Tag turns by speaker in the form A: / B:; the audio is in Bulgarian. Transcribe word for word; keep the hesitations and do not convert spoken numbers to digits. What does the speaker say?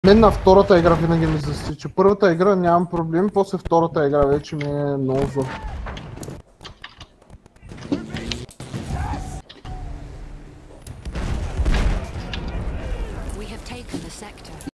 A: Мен на втората игра винаги ми засича. Първата игра нямам проблем, после втората игра вече ми е много зло.
B: We have taken the sector.